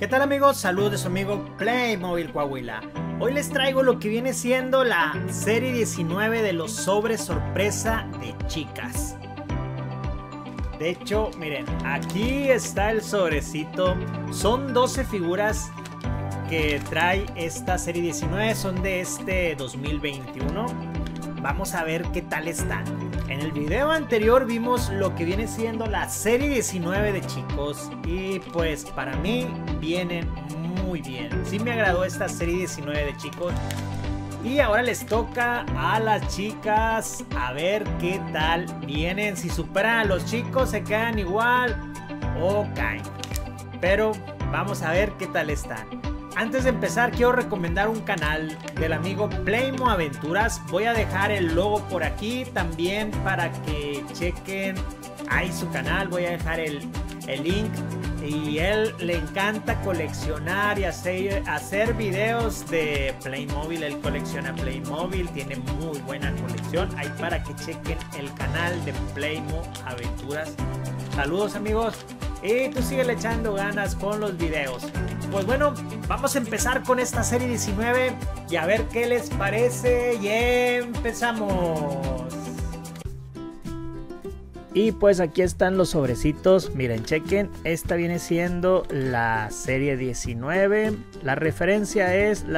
¿Qué tal amigos? Saludos de su amigo Playmobil Coahuila. Hoy les traigo lo que viene siendo la serie 19 de los sobres sorpresa de chicas. De hecho, miren, aquí está el sobrecito. Son 12 figuras que trae esta serie 19, son de este 2021. Vamos a ver qué tal están. En el video anterior vimos lo que viene siendo la serie 19 de chicos y pues para mí vienen muy bien. Sí me agradó esta serie 19 de chicos y ahora les toca a las chicas a ver qué tal vienen. Si superan a los chicos se quedan igual o caen. Pero vamos a ver qué tal están. Antes de empezar quiero recomendar un canal del amigo Playmo Aventuras. Voy a dejar el logo por aquí también para que chequen ahí su canal. Voy a dejar el link. Y él le encanta coleccionar y hacer videos de Playmobil. Él colecciona Playmobil, tiene muy buena colección. Ahí para que chequen el canal de Playmo Aventuras. Saludos amigos. Y tú sigue echando ganas con los videos. Pues bueno, vamos a empezar con esta serie 19 y a ver qué les parece. Y empezamos. Y pues aquí están los sobrecitos. Miren, chequen. Esta viene siendo la serie 19. La referencia es la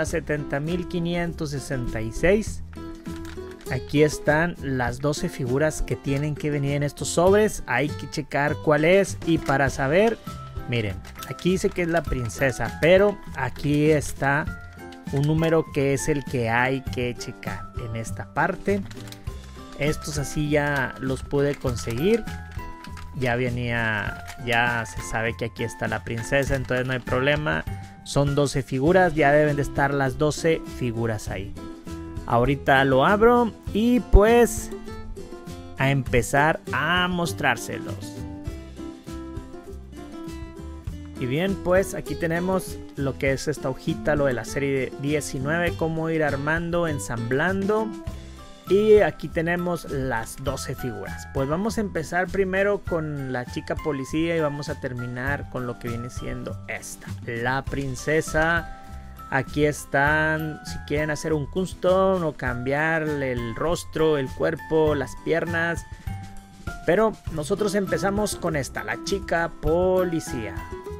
70.566. Aquí están las 12 figuras que tienen que venir en estos sobres. Hay que checar cuál es. Y para saber, miren, aquí dice que es la princesa, pero aquí está un número que es el que hay que checar en esta parte. Estos así ya los pude conseguir. Ya venía, ya se sabe que aquí está la princesa, entonces no hay problema. Son 12 figuras, ya deben de estar las 12 figuras ahí. Ahorita lo abro y pues a empezar a mostrárselos. Y bien, pues aquí tenemos lo que es esta hojita, lo de la serie 19, cómo ir armando, ensamblando. Y aquí tenemos las 12 figuras. Pues vamos a empezar primero con la chica policía y vamos a terminar con lo que viene siendo esta, la princesa. Aquí están, si quieren hacer un custom o cambiarle el rostro, el cuerpo, las piernas. Pero nosotros empezamos con esta, la chica policía.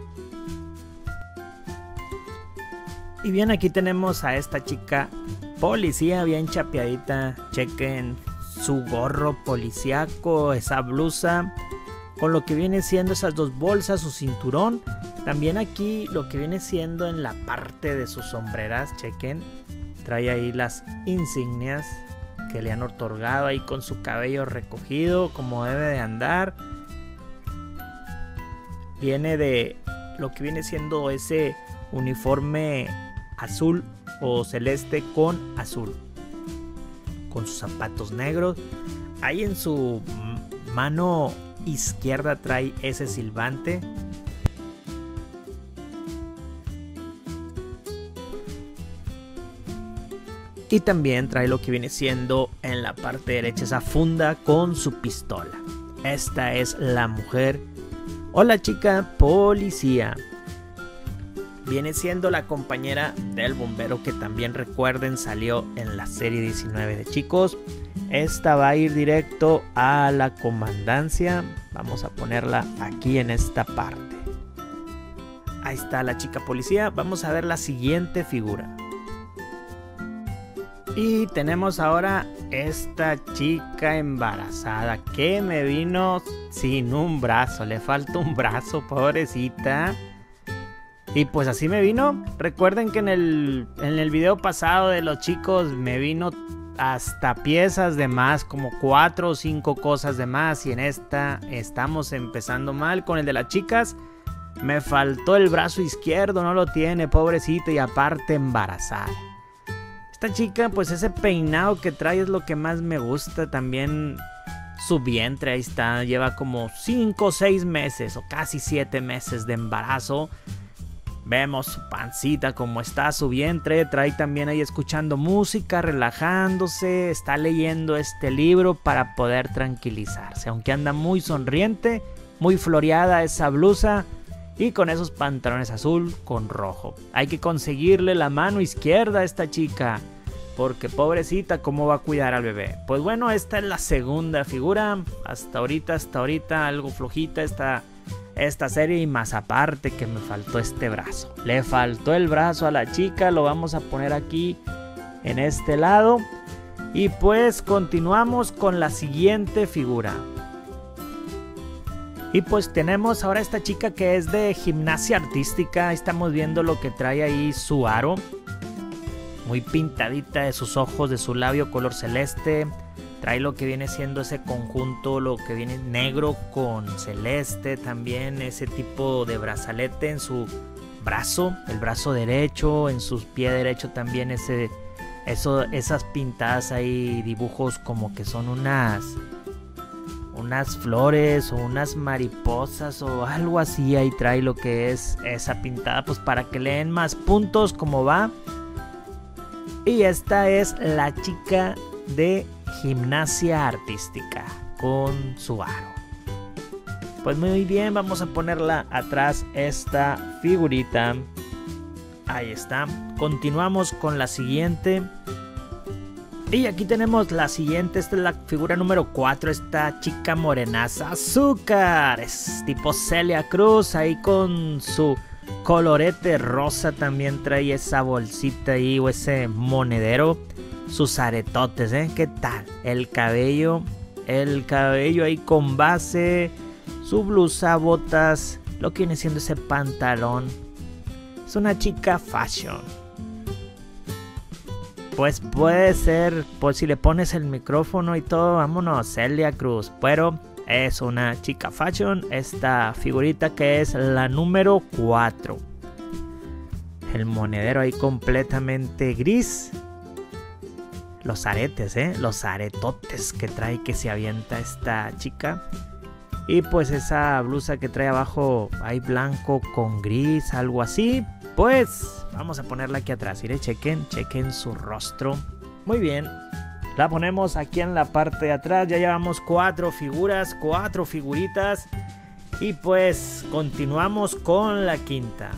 Y bien, aquí tenemos a esta chica policía bien chapeadita. Chequen su gorro policíaco, esa blusa, con lo que viene siendo esas dos bolsas, su cinturón. También aquí lo que viene siendo en la parte de sus sombreras, chequen. Trae ahí las insignias que le han otorgado ahí con su cabello recogido como debe de andar. Viene de lo que viene siendo ese uniforme azul o celeste con azul. Con sus zapatos negros. Ahí en su mano izquierda trae ese silbante. Y también trae lo que viene siendo en la parte derecha esa funda con su pistola. Esta es la mujer o la chica policía. Viene siendo la compañera del bombero que también recuerden salió en la serie 19 de chicos. Esta va a ir directo a la comandancia. Vamos a ponerla aquí en esta parte. Ahí está la chica policía. Vamos a ver la siguiente figura. Y tenemos ahora esta chica embarazada que me vino sin un brazo. Le falta un brazo, pobrecita. Y pues así me vino. Recuerden que en el video pasado de los chicos me vino hasta piezas de más, como 4 o 5 cosas de más. Y en esta estamos empezando mal. Con el de las chicas me faltó el brazo izquierdo, no lo tiene, pobrecita, y aparte embarazada. Esta chica, pues ese peinado que trae es lo que más me gusta. También su vientre, ahí está, lleva como 5 o 6 meses o casi 7 meses de embarazo. Vemos su pancita, como está su vientre. Trae también ahí escuchando música, relajándose. Está leyendo este libro para poder tranquilizarse. Aunque anda muy sonriente, muy floreada esa blusa. Y con esos pantalones azul con rojo. Hay que conseguirle la mano izquierda a esta chica, porque pobrecita, ¿cómo va a cuidar al bebé? Pues bueno, esta es la segunda figura. Hasta ahorita algo flojita esta serie. Y más aparte que me faltó este brazo. Le faltó el brazo a la chica. Lo vamos a poner aquí en este lado. Y pues continuamos con la siguiente figura. Y pues tenemos ahora esta chica que es de gimnasia artística. Estamos viendo lo que trae ahí su aro. Muy pintadita de sus ojos, de su labio color celeste. Trae lo que viene siendo ese conjunto, lo que viene negro con celeste. También ese tipo de brazalete en su brazo, el brazo derecho. En su pie derecho también esas pintadas ahí, dibujos como que son unas flores o unas mariposas o algo así. Ahí trae lo que es esa pintada, pues para que le den más puntos como va. Y esta es la chica de gimnasia artística con su aro. Pues muy bien, vamos a ponerla atrás esta figurita. Ahí está. Continuamos con la siguiente. Y aquí tenemos la siguiente. Esta es la figura número 4. Esta chica morenaza azúcar. Es tipo Celia Cruz. Ahí con su colorete rosa. También trae esa bolsita ahí o ese monedero. Sus aretotes, ¿eh? ¿Qué tal? El cabello ahí con base. Su blusa, botas. Lo que viene siendo ese pantalón. Es una chica fashion. Pues puede ser, pues si le pones el micrófono y todo, vámonos, Celia Cruz. Pero es una chica fashion, esta figurita que es la número 4. El monedero ahí completamente gris. Los aretes, los aretotes que trae, que se avienta esta chica. Y pues esa blusa que trae abajo, ahí blanco con gris, algo así. Pues vamos a ponerla aquí atrás. Mire, chequen su rostro. Muy bien. La ponemos aquí en la parte de atrás. Ya llevamos 4 figuras, 4 figuritas. Y pues continuamos con la quinta.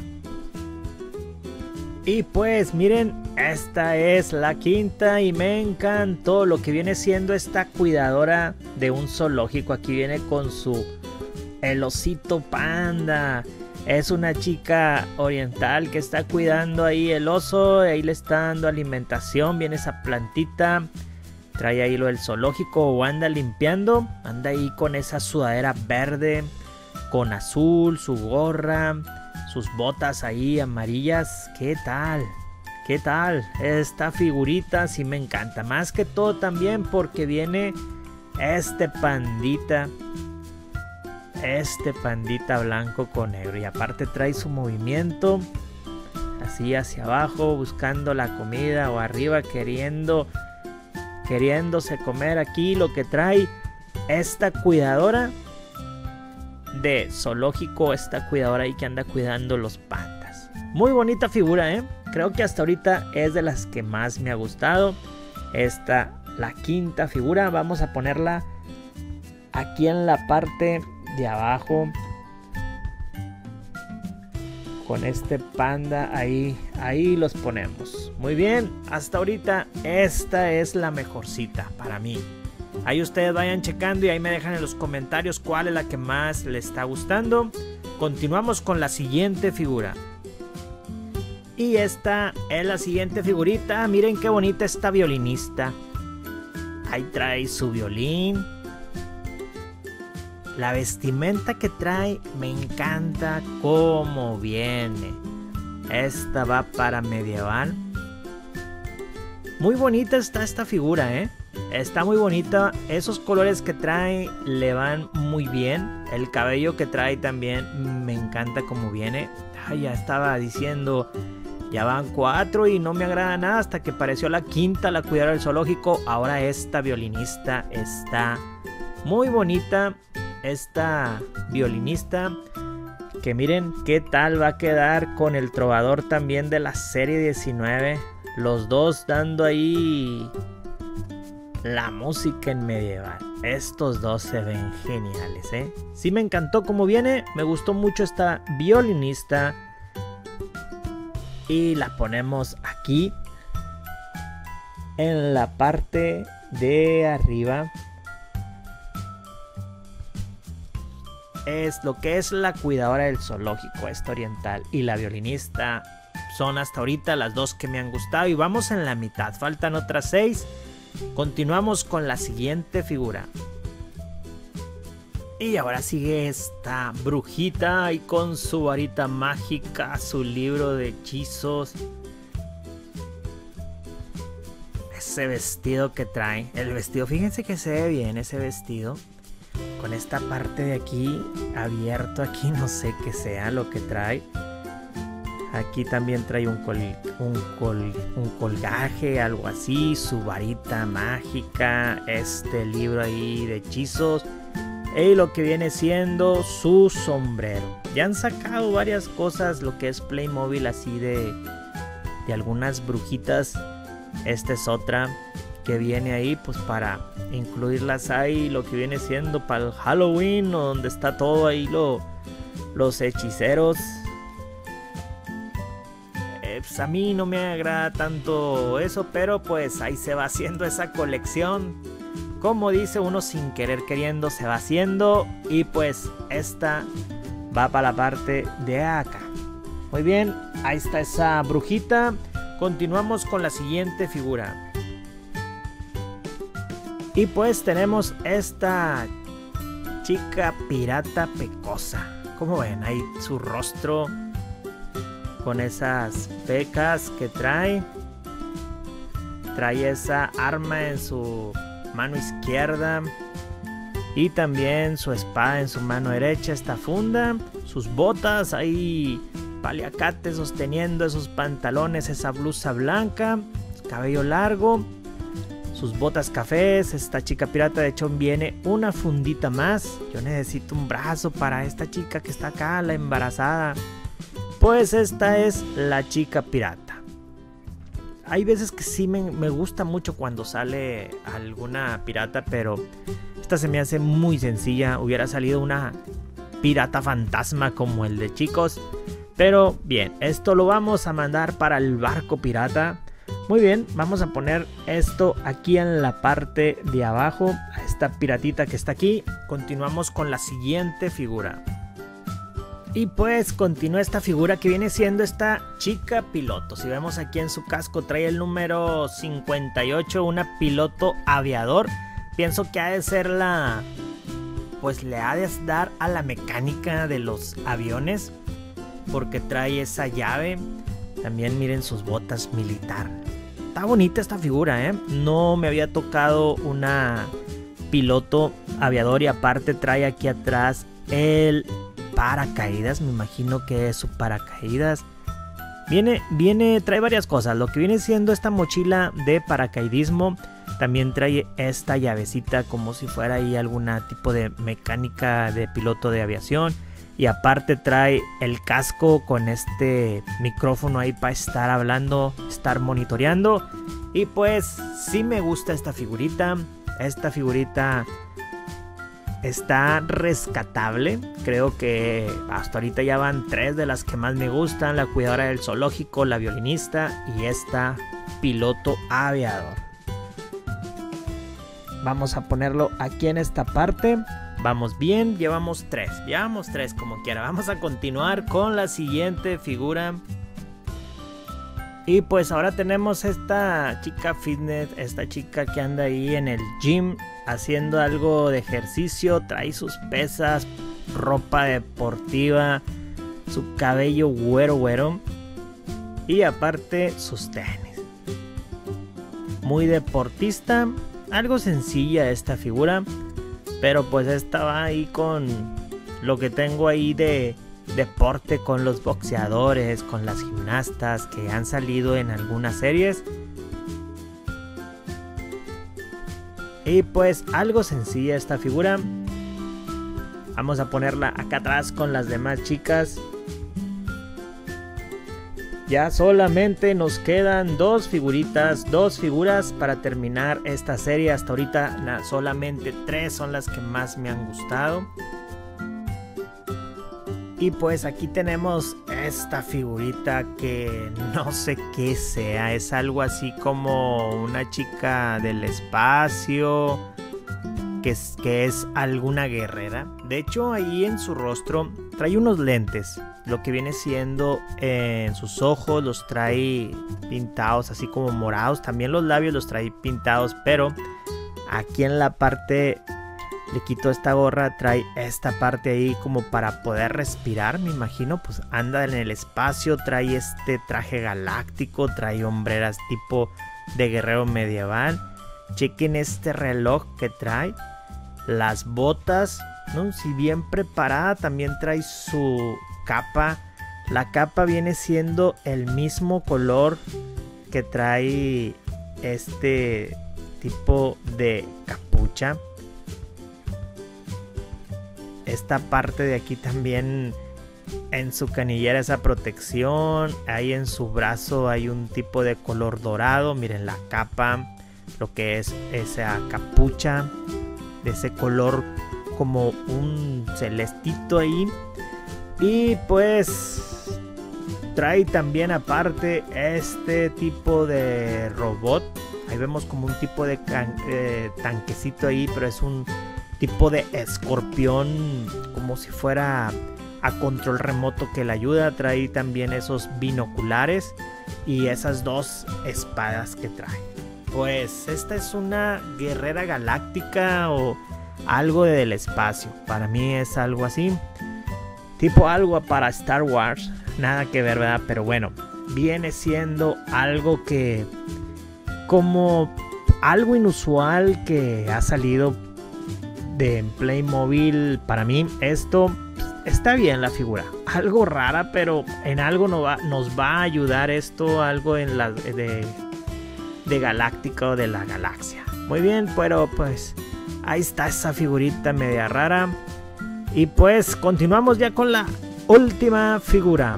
Y pues miren, esta es la quinta y me encantó lo que viene siendo esta cuidadora de un zoológico. Aquí viene con el osito panda. Es una chica oriental que está cuidando ahí el oso. Ahí le está dando alimentación. Viene esa plantita. Trae ahí lo del zoológico o anda limpiando. Anda ahí con esa sudadera verde con azul, su gorra, sus botas ahí amarillas. ¿Qué tal? ¿Qué tal? Esta figurita sí me encanta. Más que todo también porque viene este pandita blanco con negro. Y aparte trae su movimiento así hacia abajo, buscando la comida, o arriba queriéndose comer aquí lo que trae esta cuidadora de zoológico. Esta cuidadora ahí que anda cuidando los pandas. Muy bonita figura, creo que hasta ahorita es de las que más me ha gustado. Esta, la quinta figura. Vamos a ponerla aquí en la parte de abajo con este panda. Ahí los ponemos. Muy bien, hasta ahorita esta es la mejorcita para mí. Ahí ustedes vayan checando y ahí me dejan en los comentarios cuál es la que más les está gustando. Continuamos con la siguiente figura. Y esta es la siguiente figurita. Miren qué bonita esta violinista. Ahí trae su violín. La vestimenta que trae me encanta cómo viene. Esta va para medieval. Muy bonita está esta figura, Está muy bonita. Esos colores que trae le van muy bien. El cabello que trae también me encanta cómo viene. Ay, ya estaba diciendo, ya van 4 y no me agrada nada hasta que apareció la quinta, la cuidadora del zoológico. Ahora esta violinista está muy bonita. Esta violinista, que miren qué tal va a quedar con el trovador también de la serie 19. Los dos dando ahí la música en medieval. Estos dos se ven geniales, ¿eh? Sí me encantó cómo viene. Me gustó mucho esta violinista. Y la ponemos aquí. En la parte de arriba. Es lo que es la cuidadora del zoológico, esta oriental. Y la violinista son hasta ahorita las dos que me han gustado. Y vamos en la mitad. Faltan otras 6. Continuamos con la siguiente figura. Y ahora sigue esta brujita y con su varita mágica, su libro de hechizos. Ese vestido que trae. El vestido, fíjense que se ve bien ese vestido. Con esta parte de aquí abierto, aquí no sé qué sea lo que trae. Aquí también trae un colgaje, algo así, su varita mágica, este libro ahí de hechizos y lo que viene siendo su sombrero. Ya han sacado varias cosas, lo que es Playmobil así de algunas brujitas. Esta es otra que viene ahí pues para incluirlas ahí, lo que viene siendo para el Halloween, o donde está todo ahí los hechiceros. Pues a mí no me agrada tanto eso, pero pues ahí se va haciendo esa colección. Como dice uno, sin querer queriendo se va haciendo. Y pues esta va para la parte de acá. Muy bien, ahí está esa brujita. Continuamos con la siguiente figura. Y pues tenemos esta chica pirata pecosa. Como ven, ahí su rostro con esas pecas que trae. Trae esa arma en su mano izquierda. Y también su espada en su mano derecha. Esta funda. Sus botas ahí. Paliacate sosteniendo esos pantalones. Esa blusa blanca. Cabello largo. Sus botas cafés. Esta chica pirata, de hecho viene una fundita más. Yo necesito un brazo para esta chica que está acá, la embarazada. Pues esta es la chica pirata. Hay veces que sí me gusta mucho cuando sale alguna pirata, pero esta se me hace muy sencilla. Hubiera salido una pirata fantasma como el de chicos. Pero bien, esto lo vamos a mandar para el barco pirata. Muy bien, vamos a poner esto aquí en la parte de abajo. A esta piratita que está aquí. Continuamos con la siguiente figura. Y pues continúa esta figura que viene siendo esta chica piloto. Si vemos aquí en su casco trae el número 58, una piloto aviador. Pienso que ha de ser la... pues le ha de dar a la mecánica de los aviones, porque trae esa llave. También miren sus botas militar. Está bonita esta figura, ¿eh? No me había tocado una piloto aviador y aparte trae aquí atrás el paracaídas, me imagino que es su paracaídas. Trae varias cosas, lo que viene siendo esta mochila de paracaidismo. También trae esta llavecita como si fuera ahí algún tipo de mecánica de piloto de aviación. Y aparte trae el casco con este micrófono ahí para estar hablando, estar monitoreando. Y pues sí me gusta esta figurita. Esta figurita está rescatable. Creo que hasta ahorita ya van 3 de las que más me gustan. La cuidadora del zoológico, la violinista y esta piloto aviador. Vamos a ponerlo aquí en esta parte. Vamos bien, llevamos 3 como quiera. Vamos a continuar con la siguiente figura. Y pues ahora tenemos esta chica fitness, esta chica que anda ahí en el gym haciendo algo de ejercicio. Trae sus pesas, ropa deportiva, su cabello güero y aparte sus tenis. Muy deportista, algo sencilla esta figura, pero pues esta va ahí con lo que tengo ahí de deporte, con los boxeadores, con las gimnastas que han salido en algunas series. Y pues algo sencilla esta figura. Vamos a ponerla acá atrás con las demás chicas. Ya solamente nos quedan dos figuras para terminar esta serie. Hasta ahorita solamente 3 son las que más me han gustado. Y pues aquí tenemos esta figurita que no sé qué sea. Es algo así como una chica del espacio, que es alguna guerrera. De hecho, ahí en su rostro trae unos lentes. Lo que viene siendo en sus ojos los trae pintados así como morados. También los labios los trae pintados, pero aquí en la parte, le quito esta gorra, trae esta parte ahí como para poder respirar, me imagino. Pues anda en el espacio, trae este traje galáctico, trae hombreras tipo de guerrero medieval. Chequen este reloj que trae, las botas, ¿no? Si bien preparada, también trae su capa. La capa viene siendo el mismo color que trae este tipo de capucha. Esta parte de aquí también, en su canillera, esa protección. Ahí en su brazo hay un tipo de color dorado. Miren la capa, lo que es esa capucha de ese color como un celestito ahí. Y pues trae también aparte este tipo de robot. Ahí vemos como un tipo de tanquecito ahí, pero es un tipo de escorpión, como si fuera a control remoto que le ayuda. Trae también esos binoculares y esas 2 espadas que trae. Pues esta es una guerrera galáctica o algo del espacio. Para mí es algo así, tipo algo para Star Wars. Nada que ver, ¿verdad? Pero bueno, viene siendo algo que, como algo inusual que ha salido de Playmobil. Para mí esto está bien, la figura. Algo rara, pero en algo nos va a ayudar esto. Algo en la de Galáctica o de la galaxia. Muy bien, pero pues ahí está esa figurita media rara. Y pues continuamos ya con la última figura.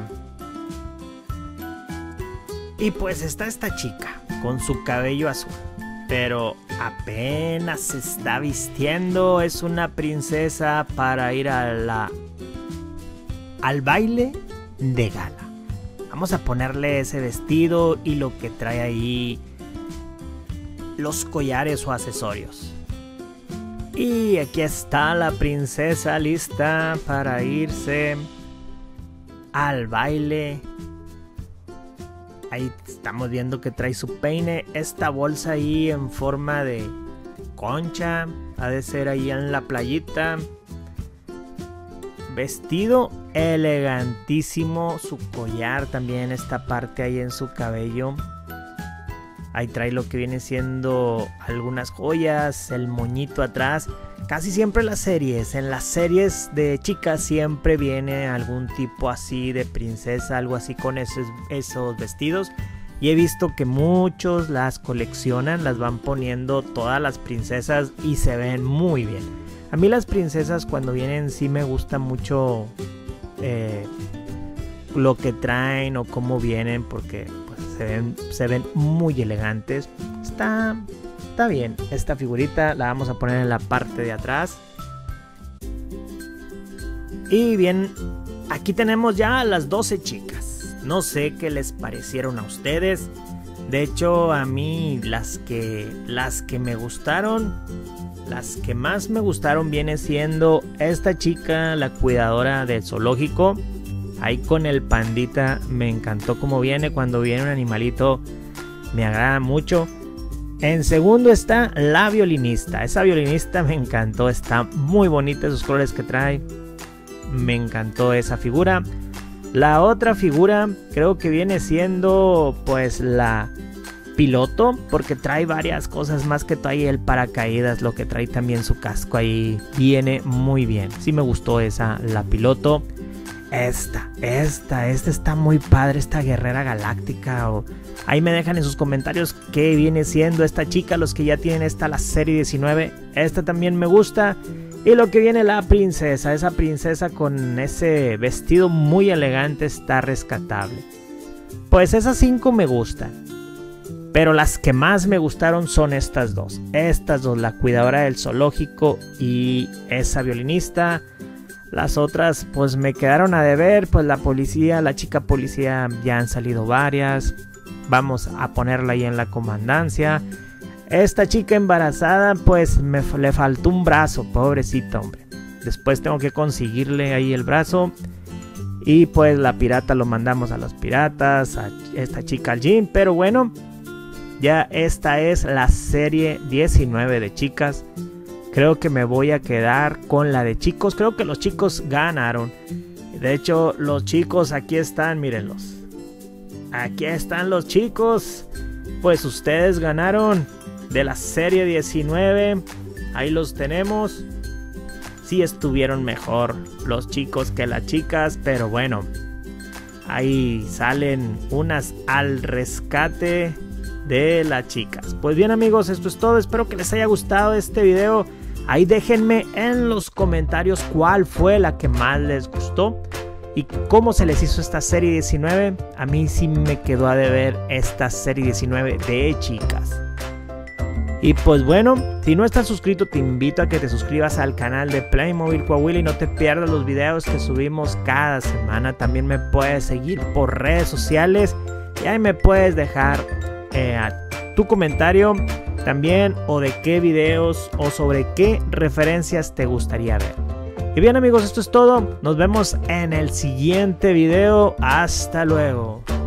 Y pues está esta chica con su cabello azul, pero apenas se está vistiendo. Es una princesa para ir al baile de gala. Vamos a ponerle ese vestido y lo que trae ahí, los collares o accesorios. Y aquí está la princesa lista para irse al baile. Ahí estamos viendo que trae su peine, esta bolsa ahí en forma de concha, ha de ser ahí en la playita. Vestido elegantísimo, su collar también, esta parte ahí en su cabello. Ahí trae lo que viene siendo algunas joyas, el moñito atrás. Casi siempre en las series de chicas siempre viene algún tipo así de princesa, algo así con esos vestidos. Y he visto que muchos las coleccionan, las van poniendo todas las princesas y se ven muy bien. A mí las princesas cuando vienen sí me gusta mucho lo que traen o cómo vienen, porque se ven muy elegantes. Está bien esta figurita, la vamos a poner en la parte de atrás. Y bien, aquí tenemos ya a las 12 chicas. No sé qué les parecieron a ustedes. De hecho, a mí las que me gustaron, las que más me gustaron viene siendo esta chica, la cuidadora del zoológico. Ahí con el pandita, me encantó cómo viene. Cuando viene un animalito me agrada mucho. En segundo está la violinista. Esa violinista me encantó, está muy bonita esos colores que trae. Me encantó esa figura. La otra figura creo que viene siendo pues la piloto, porque trae varias cosas más, que trae el paracaídas, lo que trae también su casco ahí. Viene muy bien. Sí me gustó esa, la piloto. Esta está muy padre, esta guerrera galáctica. Ahí me dejan en sus comentarios qué viene siendo esta chica, los que ya tienen la serie 19. Esta también me gusta. Y lo que viene, la princesa, esa princesa con ese vestido muy elegante, está rescatable. Pues esas 5 me gustan. Pero las que más me gustaron son estas dos. Estas dos, la cuidadora del zoológico y esa violinista. Las otras pues me quedaron a deber. Pues la policía, la chica policía, ya han salido varias. Vamos a ponerla ahí en la comandancia. Esta chica embarazada pues le faltó un brazo, pobrecita, hombre. Después tengo que conseguirle ahí el brazo. Y pues la pirata lo mandamos a los piratas, a esta chica al gym. Pero bueno, ya esta es la serie 19 de chicas. Creo que me voy a quedar con la de chicos. Creo que los chicos ganaron. De hecho, los chicos aquí están, mírenlos. Aquí están los chicos. Pues ustedes ganaron de la serie 19. Ahí los tenemos. Sí estuvieron mejor los chicos que las chicas, pero bueno, ahí salen unas al rescate de las chicas. Pues bien amigos, esto es todo. Espero que les haya gustado este video. Ahí déjenme en los comentarios cuál fue la que más les gustó y cómo se les hizo esta serie 19. A mí sí me quedó a deber esta serie 19 de chicas. Y pues bueno, si no estás suscrito te invito a que te suscribas al canal de Playmobil Coahuila y no te pierdas los videos que subimos cada semana. También me puedes seguir por redes sociales y ahí me puedes dejar tu comentario también, o de qué videos o sobre qué referencias te gustaría ver. Y bien amigos, esto es todo. Nos vemos en el siguiente video. Hasta luego.